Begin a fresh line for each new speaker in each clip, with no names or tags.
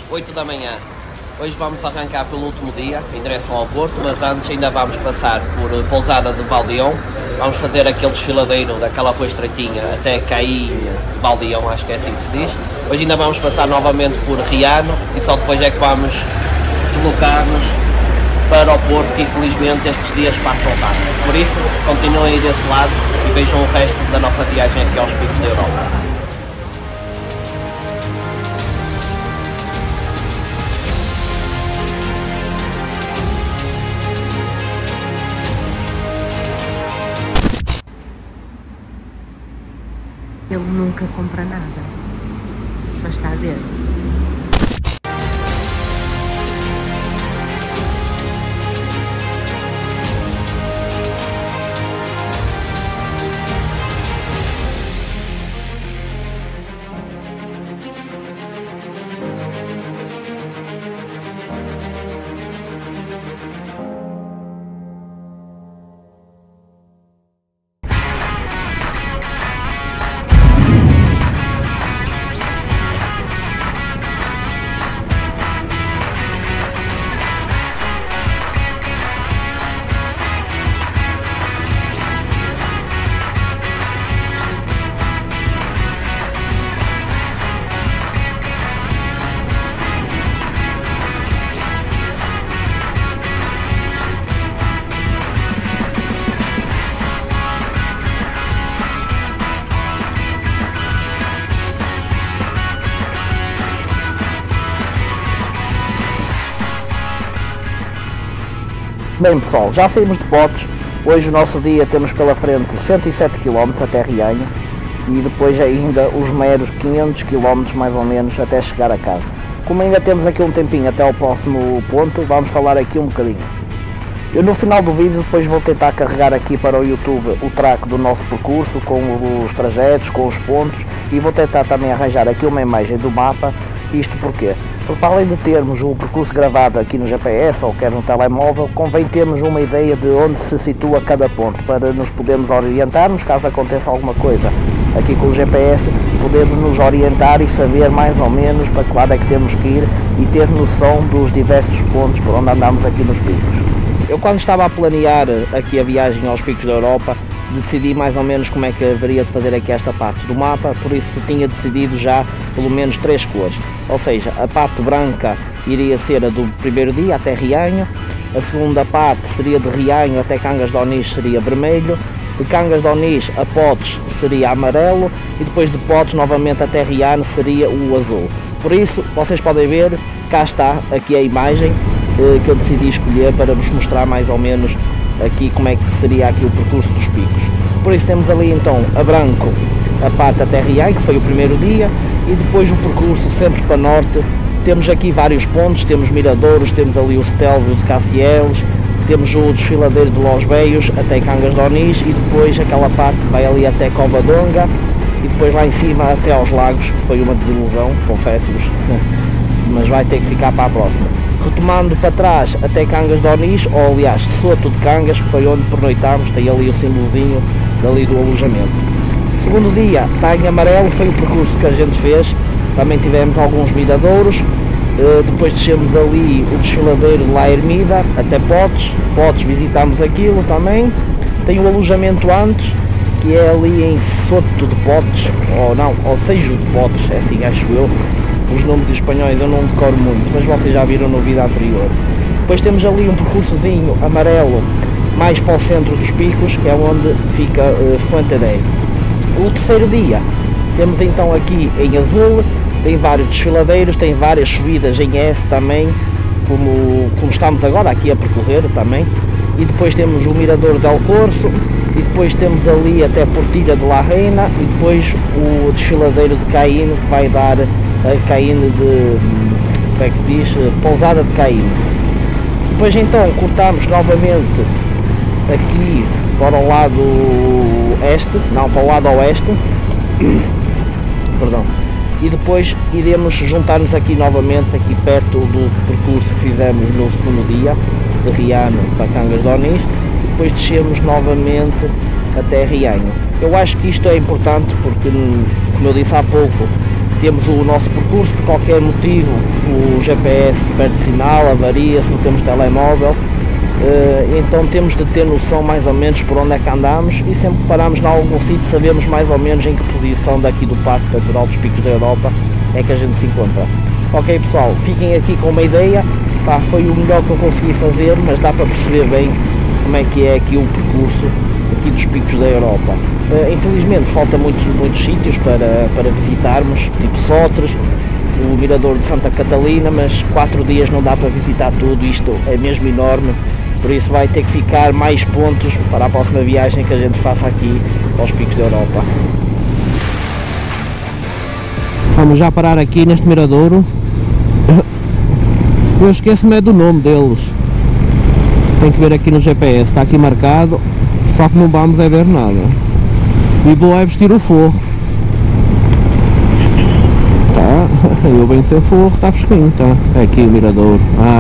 8 da manhã. Hoje vamos arrancar pelo último dia, em direção ao Porto, mas antes ainda vamos passar por Pousada de Valdeão. Vamos fazer aquele desfiladeiro daquela rua estreitinha até Caim, Valdeão, acho que é assim que se diz. Hoje ainda vamos passar novamente por Riano e só depois é que vamos deslocar-nos para o Porto, que infelizmente estes dias passam rápido. Por isso, continuem aí desse lado e vejam o resto da nossa viagem aqui aos Picos da Europa.
Ele nunca compra nada, só está a ver.
Bem pessoal, já saímos de Potes. Hoje o nosso dia temos pela frente 107 km até Rianho e depois ainda os meros 500 km mais ou menos até chegar a casa. Como ainda temos aqui um tempinho até ao próximo ponto, vamos falar aqui um bocadinho. Eu no final do vídeo depois vou tentar carregar aqui para o YouTube o track do nosso percurso com os trajetos, com os pontos, e vou tentar também arranjar aqui uma imagem do mapa. Isto porquê? Porque para além de termos o percurso gravado aqui no GPS ou quer no telemóvel, convém termos uma ideia de onde se situa cada ponto, para nos podermos orientarmos caso aconteça alguma coisa. Aqui com o GPS podemos nos orientar e saber mais ou menos para que lado é que temos que ir e ter noção dos diversos pontos por onde andamos aqui nos picos. Eu quando estava a planear aqui a viagem aos Picos da Europa, decidi mais ou menos como é que haveria de fazer aqui esta parte do mapa, por isso tinha decidido já pelo menos 3 cores. Ou seja, a parte branca iria ser a do primeiro dia até Rianho, a segunda parte seria de Rianho até Cangas de Onís seria vermelho, de Cangas de Onís a Potes seria amarelo e depois de Potes novamente até Riano seria o azul. Por isso, vocês podem ver, cá está aqui a imagem que eu decidi escolher para vos mostrar mais ou menos aqui como é que seria aqui o percurso dos picos. Por isso temos ali então a branco a parte até Rianho, que foi o primeiro dia, e depois o percurso sempre para norte. Temos aqui vários pontos, temos miradouros, temos ali o Stelvio de Cacieles, temos o desfiladeiro de Los Veios até Cangas de Onís e depois aquela parte que vai ali até Covadonga e depois lá em cima até aos lagos, que foi uma desilusão, confesso-vos, mas vai ter que ficar para a próxima. Retomando para trás até Cangas de Onís, ou aliás Soto de Cangas, que foi onde pernoitámos, tem ali o símbolozinho dali do alojamento. Segundo dia, está em amarelo, foi o percurso que a gente fez, também tivemos alguns miradouros, depois descemos ali o desfiladeiro de La Ermida até Potes, visitámos aquilo também, tem o alojamento antes, que é ali em Soto de Potes, ou não, ou Sejo de Potes, é assim acho eu. Os nomes espanhóis eu não decoro muito, mas vocês já viram no vídeo anterior. Depois temos ali um percursozinho amarelo mais para o centro dos picos, que é onde fica Fuentedé. O terceiro dia temos então aqui em azul, tem vários desfiladeiros, tem várias subidas em S também, como estamos agora aqui a percorrer também. E depois temos o mirador de Alcorço, e depois temos ali até Portilha de La Reina, e depois o desfiladeiro de Caíno, que vai dar a Caíno de, como é que se diz, Pousada de Caíno. Depois então cortamos novamente aqui para o lado este, não, para o lado oeste, perdão, e depois iremos juntar-nos aqui novamente, aqui perto do percurso que fizemos no segundo dia, de Riano para Cangas de Onís, e depois descemos novamente até Rianho. Eu acho que isto é importante porque, como eu disse há pouco, temos o nosso percurso, por qualquer motivo o GPS perde sinal, avaria, se não temos telemóvel, então temos de ter noção mais ou menos por onde é que andamos, e sempre que paramos em algum sítio sabemos mais ou menos em que posição daqui do Parque Natural dos Picos da Europa é que a gente se encontra. Ok pessoal, fiquem aqui com uma ideia, pá, foi o melhor que eu consegui fazer, mas dá para perceber bem como é que é aqui o percurso aqui dos Picos da Europa. Infelizmente falta muitos sítios para visitarmos, tipo Sotres, o Mirador de Santa Catalina, mas 4 dias não dá para visitar tudo, isto é mesmo enorme, por isso vai ter que ficar mais pontos para a próxima viagem que a gente faça aqui aos Picos da Europa. Vamos já parar aqui neste miradouro. Eu esqueço-me do nome deles, tem que ver aqui no GPS, está aqui marcado, só que não vamos é ver nada. E vou é vestir o forro. Tá, eu bem sem forro, está fresquinho, tá? É aqui o mirador.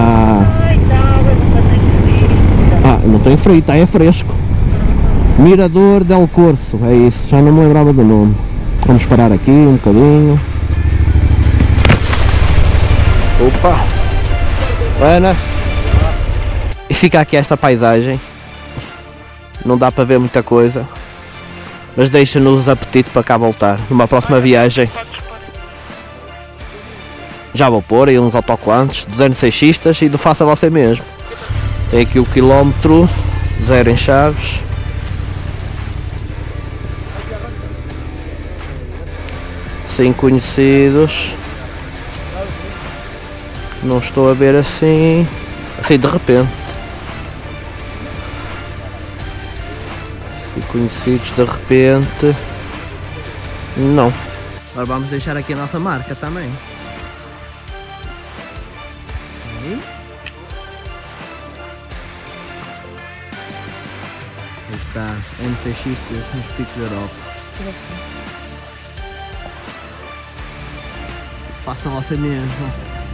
Não tem frio, tá, é fresco. Mirador del Corso, é isso, já não me lembrava do nome. Vamos parar aqui um bocadinho. Opa! Buenas! E fica aqui esta paisagem. Não dá para ver muita coisa, mas deixa-nos apetite para cá voltar numa próxima viagem. Já vou pôr aí uns autocolantes 206xistas e do faça você mesmo. Tem aqui o quilómetro 0 em Chaves. Sem conhecidos. Não estou a ver assim de repente. E conhecidos de repente não. Agora vamos deixar aqui a nossa marca também. Aí está MCX nos Picos da Europa. Faça você mesmo.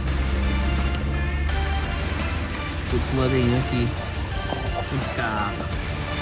Tudo coladinho aqui. Impecável.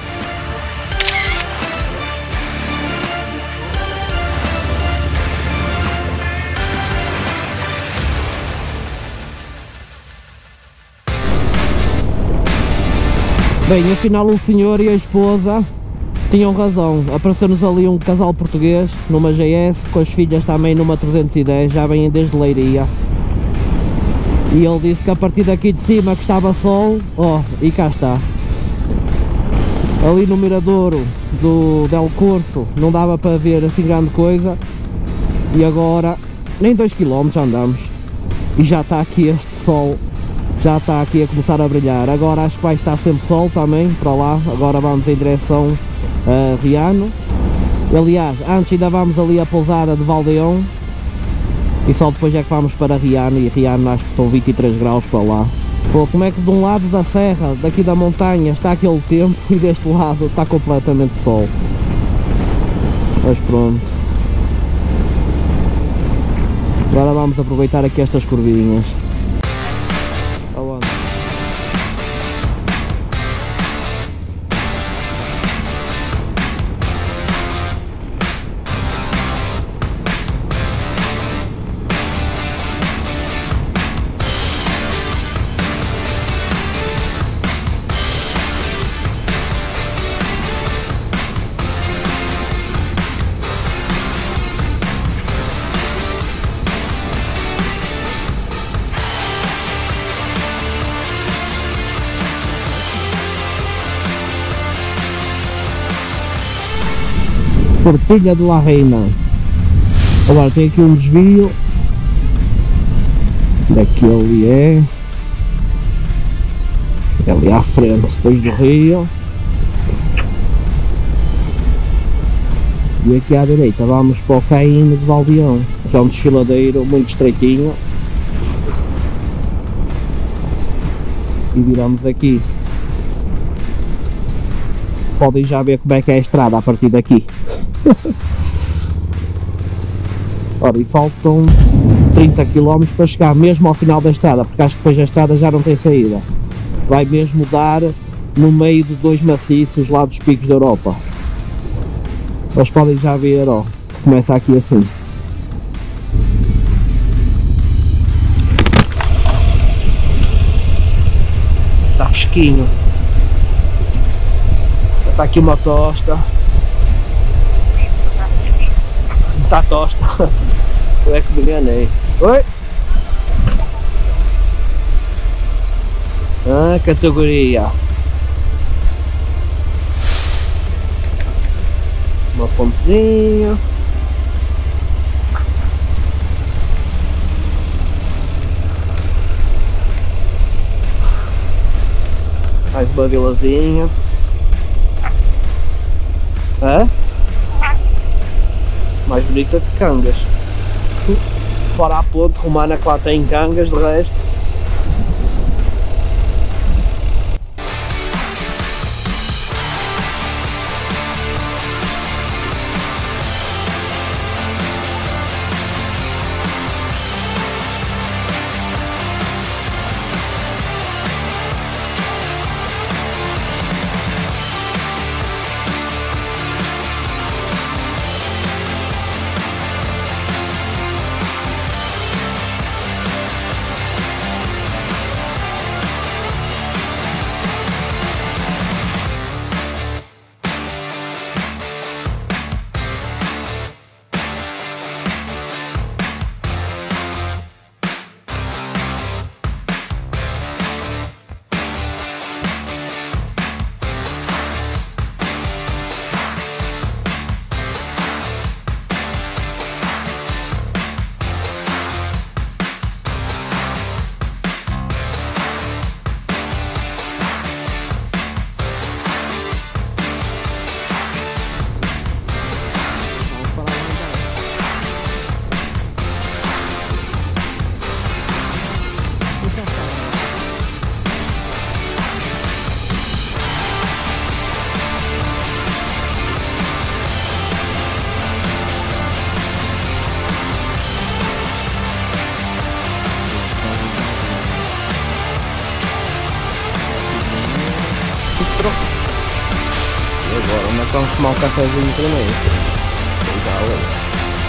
Bem, afinal o senhor e a esposa tinham razão, apareceu-nos ali um casal português numa GS, com as filhas também numa 310, já vêm desde Leiria. E ele disse que a partir daqui de cima que estava sol, e cá está. Ali no miradouro do Del Corso não dava para ver assim grande coisa, e agora nem 2 km andamos e já está aqui este sol. Já está aqui a começar a brilhar. Agora acho que vai estar sempre sol também para lá. Agora vamos em direção a Riano. Aliás, antes ainda vamos ali a pousada de Valdeón e só depois é que vamos para Riano, e Riano acho que estão 23 graus para lá. Pô, como é que de um lado da serra, daqui da montanha, está aquele tempo e deste lado está completamente sol. Mas pronto. Agora vamos aproveitar aqui estas curvinhas. Portilha de la Reina. Agora tem aqui um desvio. Daqui ali é ali à frente, depois do rio. E aqui à direita vamos para o Caim de Valdeón, que é um desfiladeiro muito estreitinho. E viramos aqui. Podem já ver como é que é a estrada a partir daqui. Ora, e faltam 30 km para chegar mesmo ao final da estrada, porque acho que depois a estrada já não tem saída. Vai mesmo dar no meio de 2 maciços lá dos Picos da Europa. Vocês podem já ver, começa aqui assim. fresquinho. Está aqui uma tosta. Está tosta. Eu é que me enganei. Oi? Ah, categoria. Uma pontezinha. Mais uma vilazinha. É? Mais bonita que Cangas. Fora a ponte romana que lá tem Cangas, de resto. E agora, onde é que vamos tomar um cafezinho primeiro? Legal aí.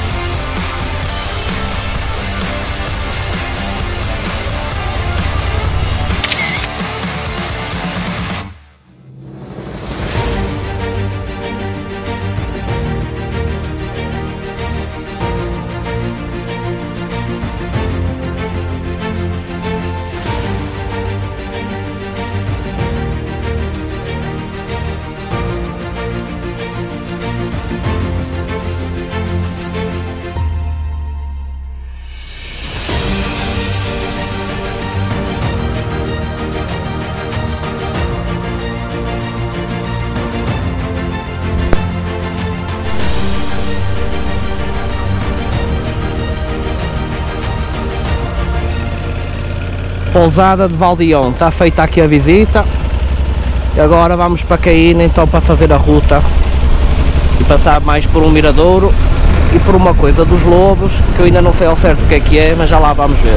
Pousada de Valdión, está feita aqui a visita e agora vamos para Caína então para fazer a ruta e passar mais por um miradouro e por uma coisa dos lobos que eu ainda não sei ao certo o que é, mas já lá vamos ver.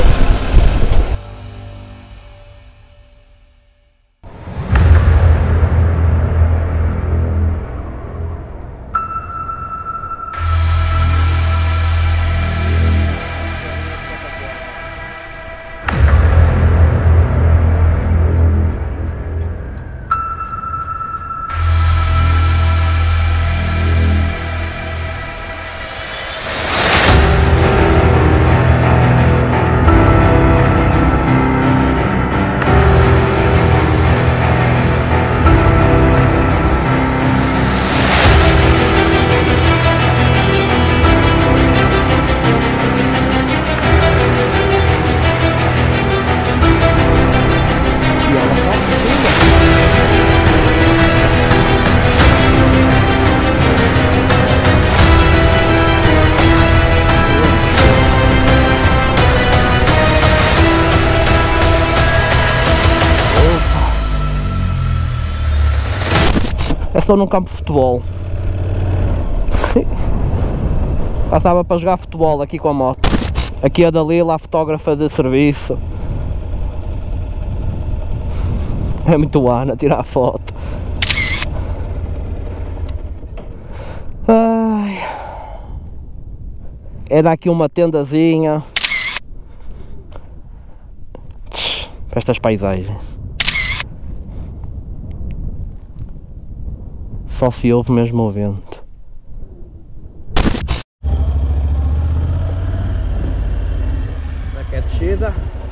Estou num campo de futebol. Passava para jogar futebol aqui com a moto. Aqui a Dalila, a fotógrafa de serviço. É muito Ana tirar a foto. Ai. Era aqui uma tendazinha. Para estas paisagens.
Só se ouve mesmo o vento.
Aqui é descida.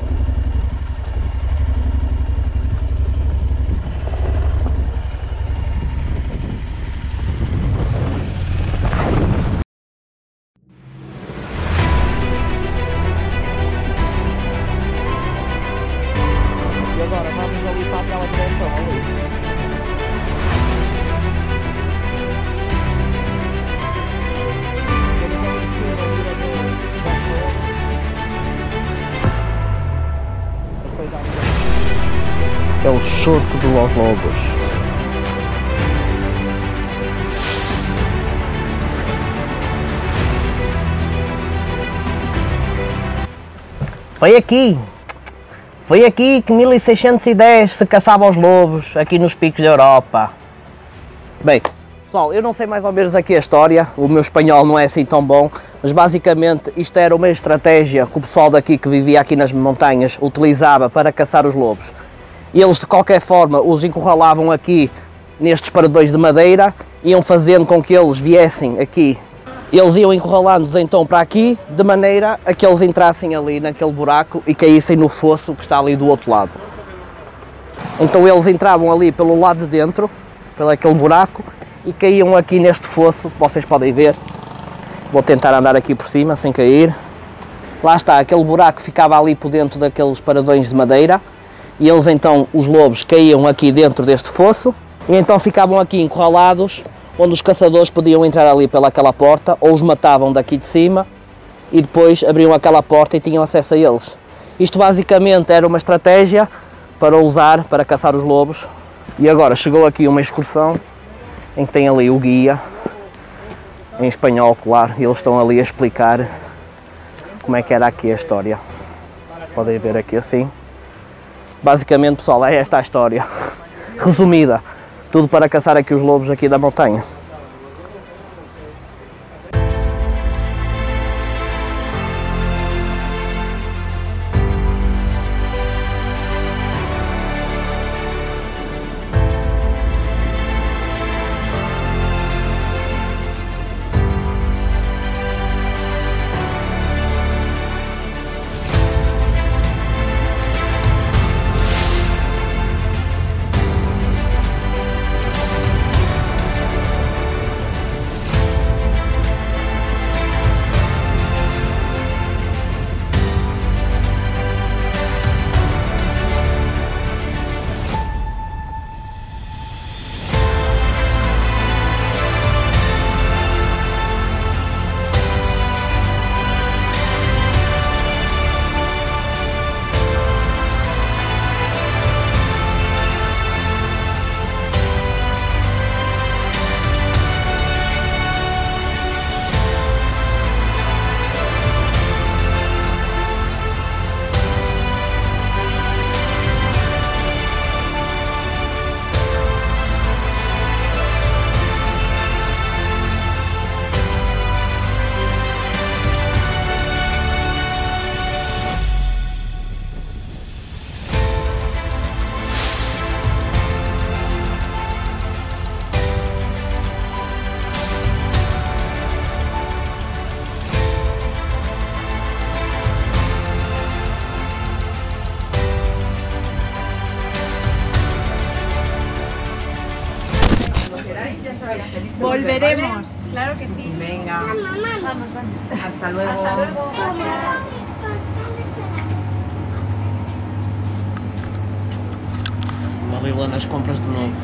E agora vamos ali para aquela direção ali. É o Surco de Los Lobos. Foi aqui que 1610 se caçava os lobos, aqui nos picos da Europa. Bem, pessoal, eu não sei mais ou menos aqui a história, o meu espanhol não é assim tão bom, mas basicamente isto era uma estratégia que o pessoal daqui que vivia aqui nas montanhas utilizava para caçar os lobos. E eles de qualquer forma os encurralavam aqui nestes paredões de madeira, iam fazendo com que eles viessem aqui. Eles iam encurralando-os então para aqui, de maneira a que eles entrassem ali naquele buraco e caíssem no fosso que está ali do outro lado. Então eles entravam ali pelo lado de dentro, pelo aquele buraco, e caíam aqui neste fosso, vocês podem ver. Vou tentar andar aqui por cima sem cair. Lá está, aquele buraco ficava ali por dentro daqueles paredões de madeira. E eles então, os lobos, caíam aqui dentro deste fosso e então ficavam aqui encurralados, onde os caçadores podiam entrar ali pelaquela porta, ou os matavam daqui de cima e depois abriam aquela porta e tinham acesso a eles. Isto basicamente era uma estratégia para usar para caçar os lobos. E agora chegou aqui uma excursão em que tem ali o guia, em espanhol, claro, e eles estão ali a explicar como é que era aqui a história. Podem ver aqui assim. Basicamente, pessoal, é esta a história, resumida, tudo para caçar aqui os lobos aqui da montanha.
Volveremos, claro que sí.
Venga,
Vamos, vamos.
hasta luego.
Hasta luego.
Ali lá nas compras de novo.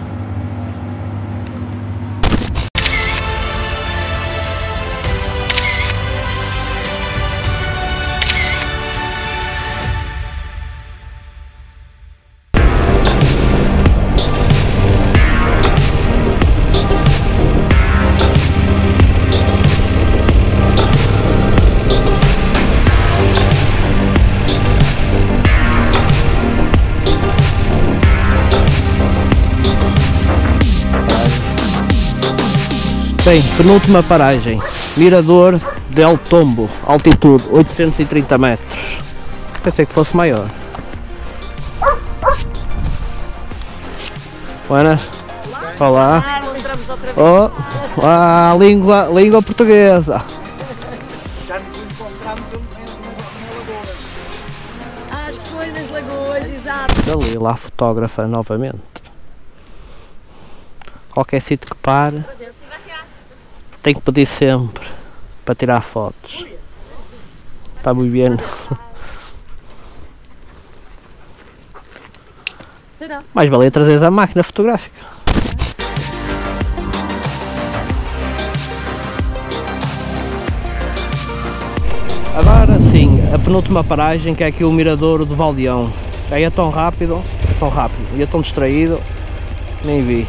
Bem, penúltima paragem, Mirador del Tombo, altitude 830 metros. Pensei que fosse maior. Buenas. Olá.
Entramos outra
Oh, a língua portuguesa.
Já nos encontramos na lagoa.
Acho que foi nas lagoas, exato.
Ali, lá a fotógrafa novamente. Qualquer sítio que pare, tem que pedir sempre para tirar fotos. Está muito bem.
Será?
Mais valia trazeres a máquina fotográfica. Agora sim, a penúltima paragem, que é aqui o Miradouro de Valdeão. Aí é tão rápido, e é tão distraído, nem vi.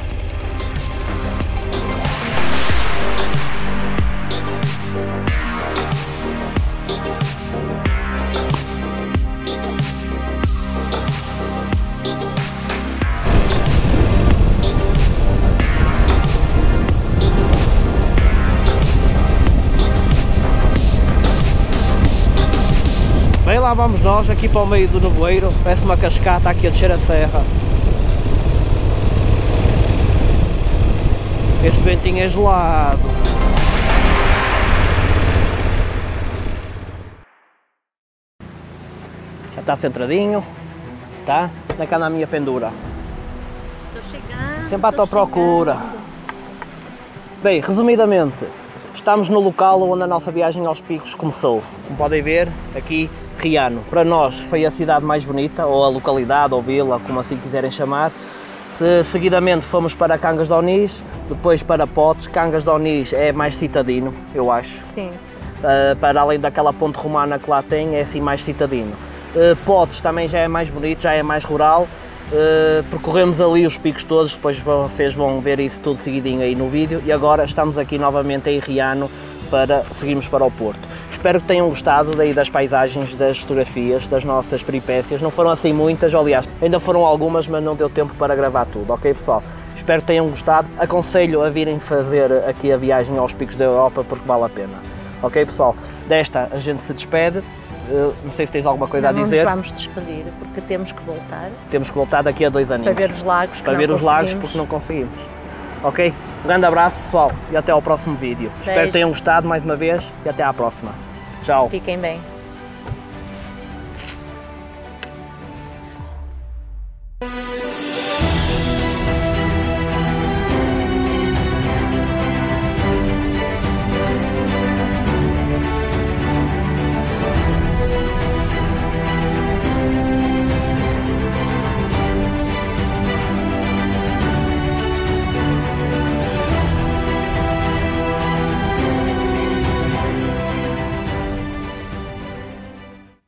Bem, lá vamos nós, aqui para o meio do nevoeiro, parece uma cascata aqui a descer a serra. Este ventinho é gelado. Já está centradinho, tá? Onde é que anda a minha pendura?
Estou chegando.
Sempre à tua procura. Bem, resumidamente, estamos no local onde a nossa viagem aos picos começou. Como podem ver, aqui Riano. Para nós foi a cidade mais bonita, ou a localidade, ou vila, como assim quiserem chamar. Seguidamente fomos para Cangas de Onís, depois para Potes. Cangas de Onís é mais citadino, eu acho.
Sim.
Para além daquela ponte romana que lá tem, é assim mais citadino. Potes também já é mais bonito, já é mais rural. Percorremos ali os picos todos, depois vocês vão ver isso tudo seguidinho aí no vídeo. E agora estamos aqui novamente em Riano para seguirmos para o Porto. Espero que tenham gostado daí das paisagens, das fotografias, das nossas peripécias. Não foram assim muitas, aliás, ainda foram algumas, mas não deu tempo para gravar tudo, ok pessoal? Espero que tenham gostado. Aconselho a virem fazer aqui a viagem aos picos da Europa porque vale a pena. Ok pessoal? Desta a gente se despede. Não sei se tens alguma coisa a dizer.
Não nos vamos despedir porque temos que voltar.
Temos que voltar daqui a 2 aninhos.
Para ver os lagos.
Para ver os lagos porque não conseguimos. Ok? Um grande abraço pessoal e até ao próximo vídeo. Espero que tenham gostado mais uma vez e até à próxima. Tchau.
Fiquem bem.